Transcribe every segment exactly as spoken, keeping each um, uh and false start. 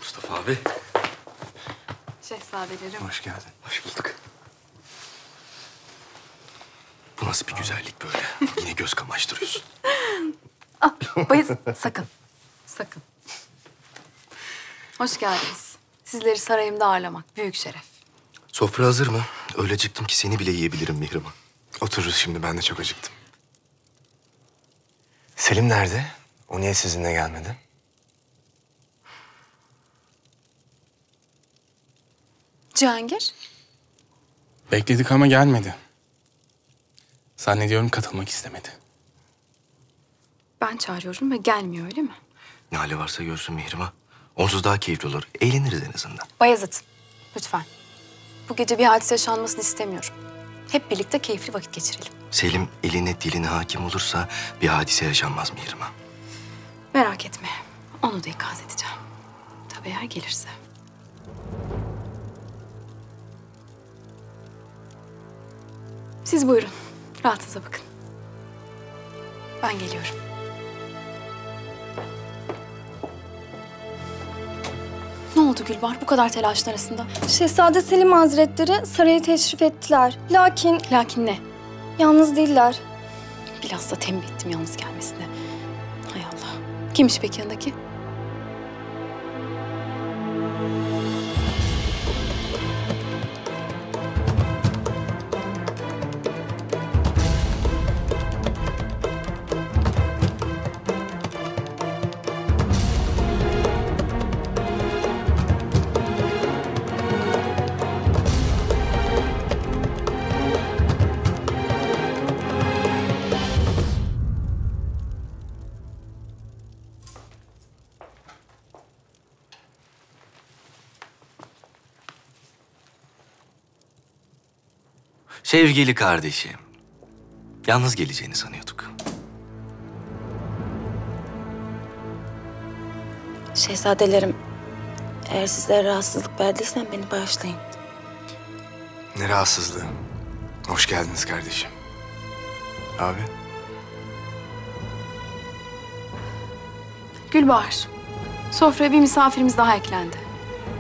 Mustafa abi. Şehzadelerim. Hoş geldin. Hoş bulduk. Bu nasıl bir güzellik böyle? Yine göz kamaştırıyorsun. Ah, Bayezid, sakın. Sakın. Hoş geldiniz. Sizleri sarayımda ağırlamak büyük şeref. Sofra hazır mı? Öyle acıktım ki seni bile yiyebilirim Mihrimah. Otururuz şimdi. Ben de çok acıktım. Selim nerede? O niye sizinle gelmedi? Cihangir? Bekledik ama gelmedi. Zannediyorum katılmak istemedi. Ben çağırıyorum ve gelmiyor, öyle mi? Ne hali varsa görsün Mihrimah. Onsuz daha keyifli olur. Eğleniriz en azından. Bayezid, lütfen. Bu gece bir hadise yaşanmasını istemiyorum. Hep birlikte keyifli vakit geçirelim. Selim eline diline hakim olursa bir hadise yaşanmaz Mihrimah. Merak etme. Onu da ikaz edeceğim. Tabii eğer gelirse. Siz buyurun. Rahatınıza bakın. Ben geliyorum. Ne oldu Gülbahar bu kadar telaşın arasında? Şehzade Selim Hazretleri saraya teşrif ettiler. Lakin Lakin ne? yalnız değiller. Biraz da tembih ettim yalnız gelmesine. Hay Allah. Kimmiş peki yanındaki? Sevgili kardeşim. Yalnız geleceğini sanıyorduk. Şehzadelerim, eğer sizlere rahatsızlık verdiysem beni bağışlayın. Ne rahatsızlığı. Hoş geldiniz kardeşim. Abi. Gülbahar. Sofraya bir misafirimiz daha eklendi.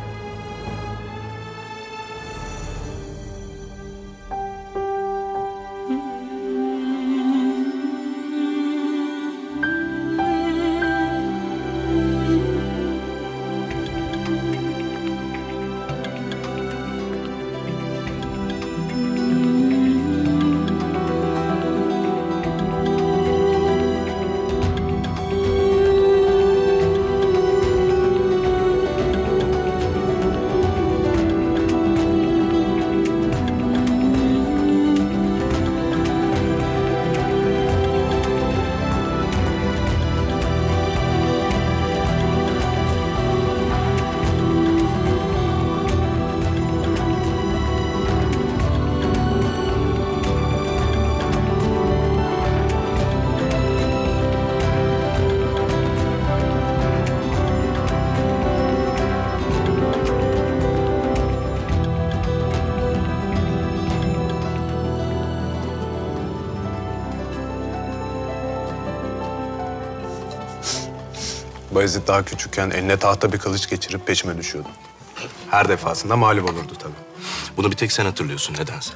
Bayezid daha küçükken eline tahta bir kılıç geçirip peşime düşüyordu. Her defasında mağlup olurdu tabii. Bunu bir tek sen hatırlıyorsun nedense.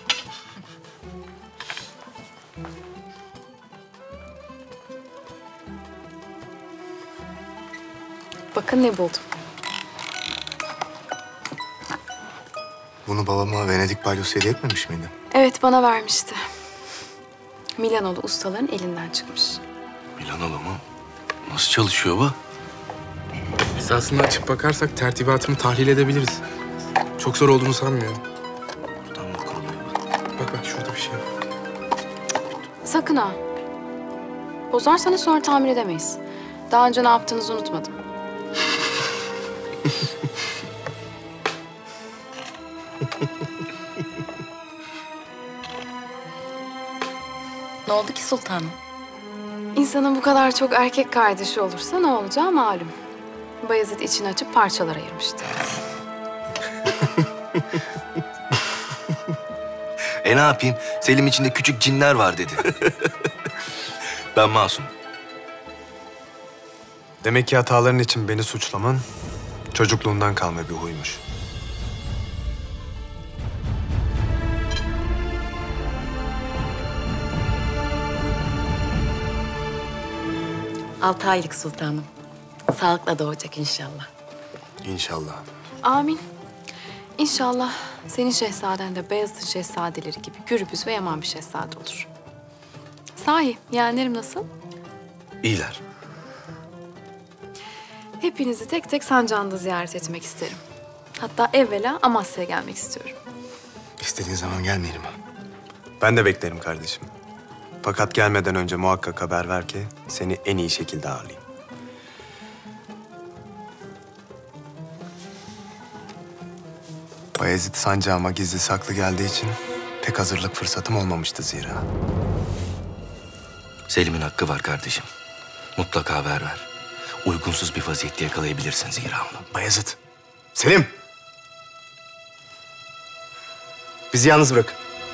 Bakın ne buldum. Bunu babama Venedik balyosu hediye etmemiş miydi? Evet, bana vermişti. Milanolu ustaların elinden çıkmış. Milanoğlu mu? Nasıl çalışıyor bu? Biz aslında açıp bakarsak tertibatını tahlil edebiliriz. Çok zor olduğunu sanmıyorum. Buradan mı kuruluyor? Bak bak şurada bir şey var. Sakın ha. Bozarsanız sonra tamir edemeyiz. Daha önce ne yaptığınızı unutmadım. Ne oldu ki sultanım? İnsanın bu kadar çok erkek kardeşi olursa ne olacağı malum. Bayezid içini açıp parçalara ayırmıştı. E ne yapayım? Selim içinde küçük cinler var dedi. Ben masum. Demek ki hataların için beni suçlaman Çocukluğundan kalma bir huymuş. Altı aylık sultanım. Sağlıkla doğacak inşallah. İnşallah. Amin. İnşallah senin şehzaden de Beyazıt'ın şehzadeleri gibi gürbüz ve yaman bir şehzade olur. Sahi, yeğenlerim nasıl? İyiler. Hepinizi tek tek sancağında ziyaret etmek isterim. Hatta evvela Amasya'ya gelmek istiyorum. İstediğin zaman gelmeyelim ha. Ben de beklerim kardeşim. Fakat gelmeden önce muhakkak haber ver ki seni en iyi şekilde ağırlayayım. Bayezid sancağıma gizli saklı geldiği için pek hazırlık fırsatım olmamıştı zira. Selim'in hakkı var kardeşim. Mutlaka haber ver. Uygunsuz bir vaziyette yakalayabilirsin zira onu. Bayezid. Selim. Bizi yalnız bırak.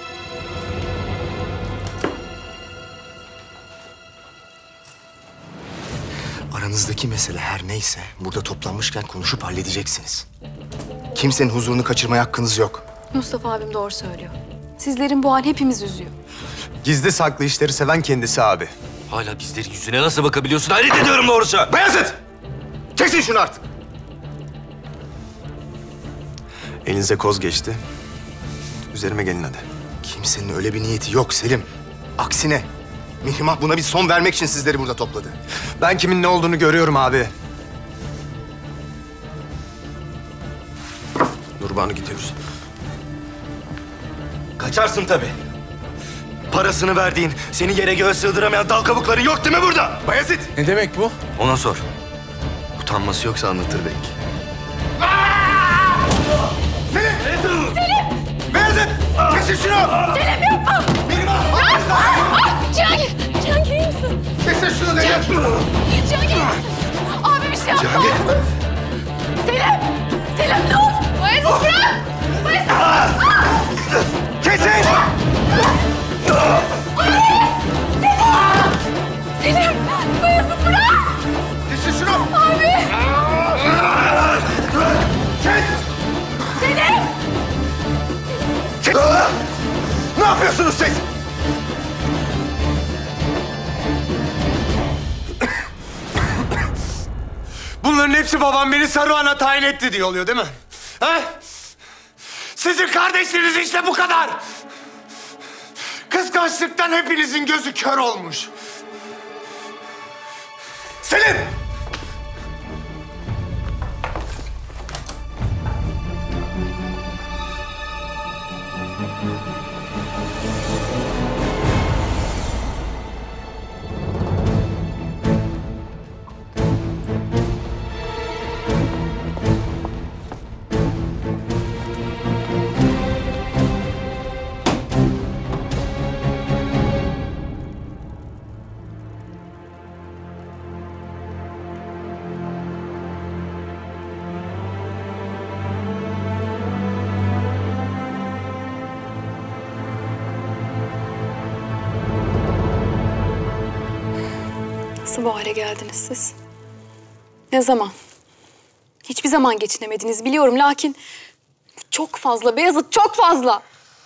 Aranızdaki mesele her neyse burada toplanmışken konuşup halledeceksiniz. Kimsenin huzurunu kaçırmaya hakkınız yok. Mustafa abim doğru söylüyor. Sizlerin bu hal hepimiz üzüyor. Gizli saklı işleri seven kendisi abi. Hala bizlerin yüzüne nasıl bakabiliyorsun? Hayret ediyorum doğrusu. Bayezid! Kesin şunu artık. Elinize koz geçti. Üzerime gelin hadi. Kimsenin öyle bir niyeti yok Selim. Aksine Mihrimah buna bir son vermek için sizleri burada topladı. Ben kimin ne olduğunu görüyorum abi. Nurban'ı gidiyoruz. Kaçarsın tabii. Parasını verdiğin, seni yere göğe sığdıramayan dal kabukların yok değil mi burada? Bayezid! Ne demek bu? Ona sor. Utanması yoksa anlatır belki. Bayezid! Kesin şunu! Selim yapma! Mihrimah! Yapma! Cihangir! Cihangir iyi misin? Kesin şunu dedim! Cihangir! Abi bir şey yapma! Cihangir! Selim! Selim dur! Bayezid bırak! Bayezid! Kesin! Selim! Bayezid bırak! Kesin şunu! Abi! Kes! Selim! Kes! Ne yapıyorsunuz siz? Bunların hepsi babam beni Saruhan'a tayin etti diye oluyor değil mi? Ha? Sizin kardeşleriniz işte bu kadar. Kıskançlıktan hepinizin gözü kör olmuş. Selim! Nasıl bu hale geldiniz siz? Ne zaman? Hiçbir zaman geçinemediniz biliyorum lakin... Çok fazla Beyazıt, çok fazla.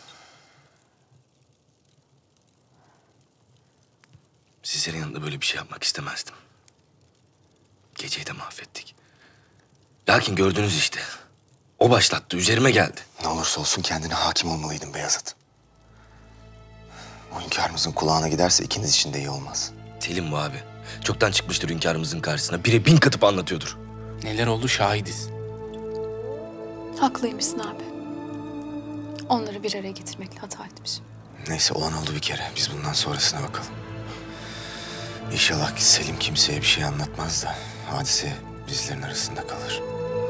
Sizlerin yanında böyle bir şey yapmak istemezdim. Geceyi de mahvettik. Lakin gördünüz işte. O başlattı, üzerime geldi. Ne olursa olsun kendine hakim olmalıydın Beyazıt. O hünkârımızın kulağına giderse ikiniz için de iyi olmaz. Selim bu abi. Çoktan çıkmıştır hünkârımızın karşısına. Bire bin katıp anlatıyordur. Neler oldu şahidiz. Haklıymışsın abi. Onları bir araya getirmekle hata etmişim. Neyse olan oldu bir kere. Biz bundan sonrasına bakalım. İnşallah ki Selim kimseye bir şey anlatmaz da hadise bizlerin arasında kalır.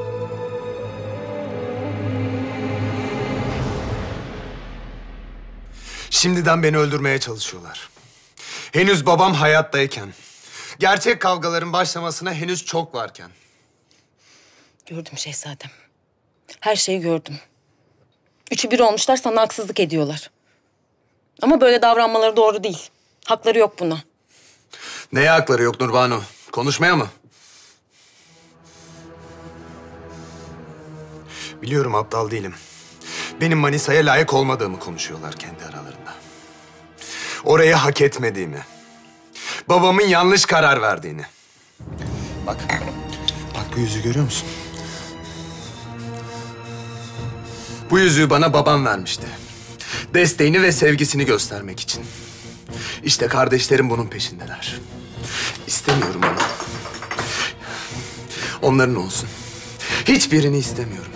Şimdiden beni öldürmeye çalışıyorlar. Henüz babam hayattayken. Gerçek kavgaların başlamasına henüz çok varken. Gördüm şehzadem. Her şeyi gördüm. Üçü bir olmuşlar, sana haksızlık ediyorlar. Ama böyle davranmaları doğru değil. Hakları yok buna. Neye hakları yok Nurbanu? Konuşmaya mı? Biliyorum aptal değilim. Benim Manisa'ya layık olmadığımı konuşuyorlar kendi aralarında. Orayı hak etmediğimi. Babamın yanlış karar verdiğini. Bak, bak bu yüzüğü görüyor musun? Bu yüzüğü bana babam vermişti. Desteğini ve sevgisini göstermek için. İşte kardeşlerim bunun peşindeler. İstemiyorum onu. Onların olsun. Hiçbirini istemiyorum.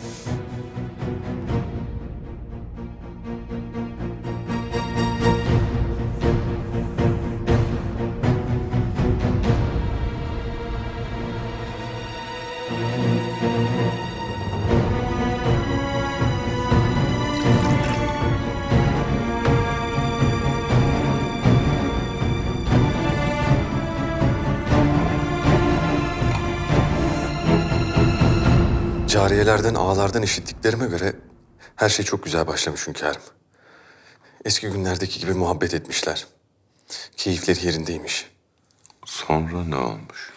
Cariyelerden, ağalardan işittiklerime göre her şey çok güzel başlamış hünkârım. Eski günlerdeki gibi muhabbet etmişler. Keyifleri yerindeymiş. Sonra ne olmuş?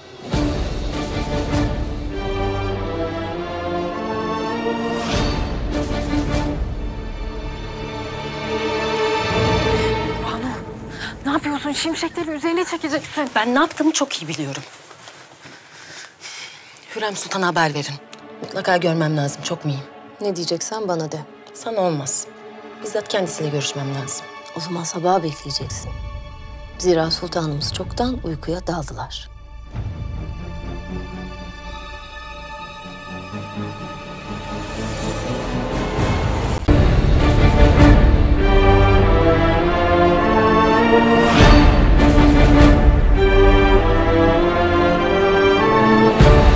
Ne yapıyorsun? Şimşekleri üzerine çekeceksin. Ben ne yaptığımı çok iyi biliyorum. Hürrem Sultan'a haber verin. Mutlaka görmem lazım. Çok mühim. Ne diyeceksen bana de. Sana olmaz. Bizzat kendisiyle görüşmem lazım. O zaman sabaha bekleyeceksin. Zira sultanımız çoktan uykuya daldılar.